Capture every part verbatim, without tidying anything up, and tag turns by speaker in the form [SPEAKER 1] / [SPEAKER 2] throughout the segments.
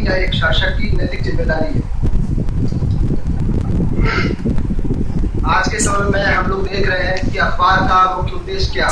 [SPEAKER 1] यह एक शासक की नैतिक जिम्मेदारी है। आज के समय में हम लोग देख रहे हैं कि अखबार का मुख्य उद्देश्य क्या,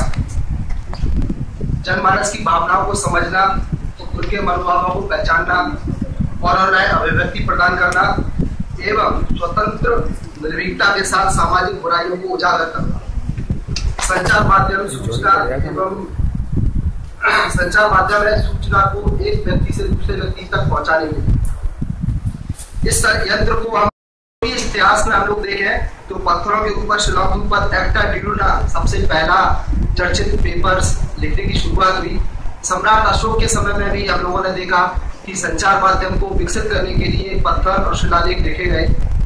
[SPEAKER 1] जनमानस की भावनाओं को समझना, उनके मनोभावों को पहचानना और उन्हें अभिव्यक्ति प्रदान करना एवं स्वतंत्र निर्भीकता के साथ सामाजिक बुराइयों को उजागर करना। संचार माध्यम सूचना एवं संचार माध्यम है सूचना को एक व्यक्ति से दूसरे व्यक्ति तक पहुंचाने के लिए। इस यंत्र को हम इतिहास में हम लोग देखें तो पत्थरों के ऊपर शिलाओं के ऊपर एक्टा ड्यूना सबसे पहला चर्चित पेपर्स लिखने की शुरुआत हुई। सम्राट अशोक के समय में भी हम लोगों ने देखा कि संचार माध्यम को विकसित करने के लिए पत्थर और शिलालेख लिखे गए।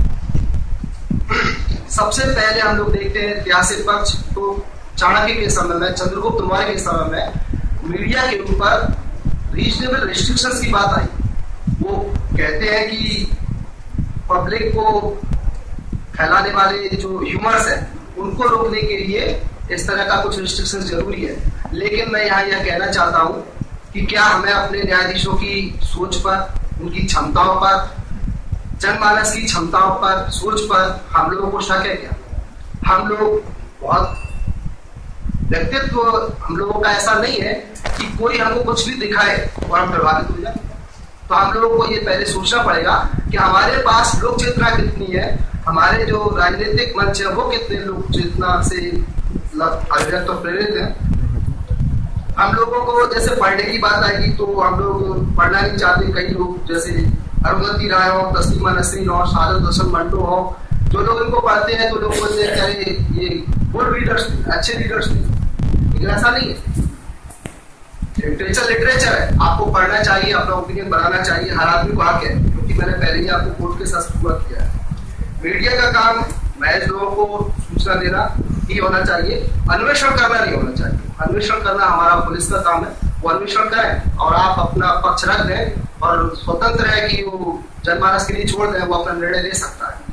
[SPEAKER 1] सबसे पहले हम लोग देखते हैं ऐतिहासिक पक्ष तो चाणक्य के समय में, चंद्रगुप्त मौर्य के समय में मीडिया के ऊपर रीजनेबल रिस्ट्रिक्शंस की बात आई। वो कहते हैं कि पब्लिक को फैलाने वाले जो ह्यूमर्स हैं उनको रोकने के लिए इस तरह का कुछ रिस्ट्रिक्शंस जरूरी है। लेकिन मैं यहाँ यह कहना चाहता हूँ कि क्या हमें अपने न्यायाधीशों की सोच पर, उनकी क्षमताओं पर, जनमानस की क्षमताओं पर, सोच पर हम लोगों को शक है क्या? हम लोग बहुत व्यक्तित्व हम लोगों का ऐसा नहीं है कि कोई हमको कुछ भी दिखाए और हम प्रभावित हो जाए। तो हम लोगों को ये पहले सोचना पड़ेगा कि हमारे पास लोक चेतना कितनी है, हमारे जो राजनीतिक मंच है वो कितने लोक चेतना से अभिव्यक्त और प्रेरित है। हम लोगों को जैसे पढ़ने की बात आएगी तो हम लोग पढ़ना नहीं चाहते। कई लोग जैसे अरुंधति राय हो, तस्लीमा नसरीन हो, सादत हसन मंटो हो, जो लोग इनको पढ़ते हैं तो लोग बोलते हैं अरे ये गुड रीडर्स, अच्छे रीडर्स नहीं। लेकिन ऐसा नहीं है। लिटरेचर लिटरेचर है, आपको पढ़ना चाहिए, अपना ओपिनियन बनाना चाहिए, हर आदमी को हक है, क्योंकि मैंने पहले ही आपको कोर्ट के साथ शुरुआत किया है। मीडिया का काम महज लोगों को सूचना देना ही होना चाहिए, अन्वेषण करना नहीं होना चाहिए। अन्वेषण करना हमारा पुलिस का काम है, वो अन्वेषण करें और आप अपना पक्ष रख दें और स्वतंत्र है कि वो जनमानस के लिए छोड़ दें, वो अपना निर्णय ले सकता है।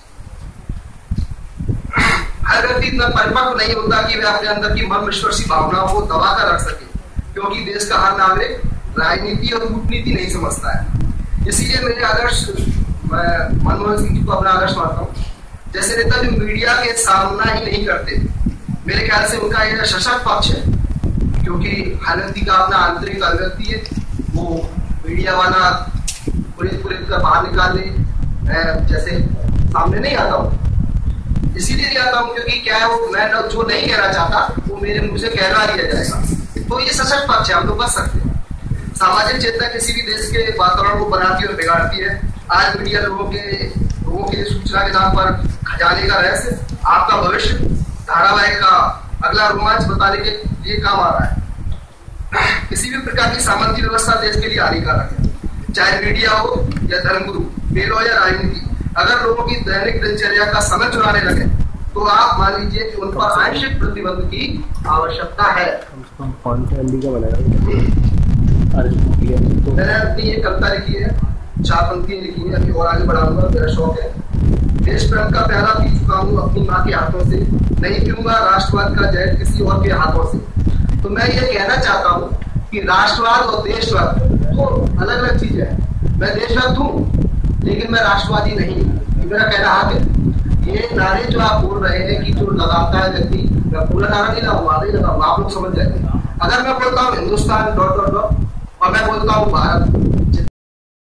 [SPEAKER 1] हर व्यक्ति इतना परिपक्व नहीं होता कि वह अपने अंदर की मन विश्वासी भावनाओं को दबा कर रख सके, क्योंकि देश का हर नागरिक राजनीति और कूटनीति नहीं समझता है। इसीलिए मेरे आदर्श, मैं मनमोहन सिंह जी को अपना आदर्श मानता हूँ। जैसे नेता जो मीडिया के सामना ही नहीं करते, मेरे ख्याल से उनका यह सशक्त पक्ष है, क्योंकि हर व्यक्ति का अपना आंतरिक अभिव्यक्ति है। वो मीडिया वाला पुलिस पुलिस का बाहर निकालने जैसे सामने नहीं आता हूँ। इसीलिए नहीं आता हूँ क्योंकि क्या है, वो मैं जो नहीं कहना चाहता वो मेरे मुंह से कहला दिया जाएगा। तो ये सशक्त पक्ष है, हम लोग बच सकते हैं। सामाजिक चेतना किसी भी देश के वातावरण को बनाती और बिगाड़ती है। आज मीडिया लोगों के लोगों के सूचना के नाम पर खजाने का रहस्य, आपका भविष्य, धारावाहिक का अगला रोमांच बताने के लिए काम आ रहा है। किसी भी प्रकार की सामंती व्यवस्था देश के लिए हानिकारक है, चाहे मीडिया हो या धर्मगुरु, बेल हो या राजनीति। अगर लोगों की दैनिक दिनचर्या का समय चुराने लगे तो आप मान लीजिए कि उन पर आंशिक प्रतिबंध की आवश्यकता है। मैंने अपनी ये कविता लिखी है, चार पंक्तियां लिखी है, अभी और आगे बढ़ाऊंगा, मेरा शौक है। देश प्रेम का पहला पी चुका हूँ अपनी माँ के हाथों से, नहीं पीऊंगा राष्ट्रवाद का जहर किसी और के हाथों से। तो मैं ये कहना चाहता हूँ कि राष्ट्रवाद और देशवाद तो अलग अलग चीजें हैं। मैं देशभक्त हूँ लेकिन मैं राष्ट्रवादी नहीं हूँ, मेरा कहना हक है। ये नारे जो आप बोल रहे हैं कि जो लगाता है व्यक्ति, मैं पूरा नारा नहीं लगाऊंगा, नहीं लगाऊंगा, आप लोग समझ जाएंगे। अगर मैं बोलता हूँ हिंदुस्तान डॉट डॉट डॉट और मैं बोलता हूँ भारत,